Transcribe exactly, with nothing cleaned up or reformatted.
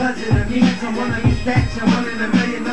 cousin of me. I'm one of these stacks, I'm one in a million.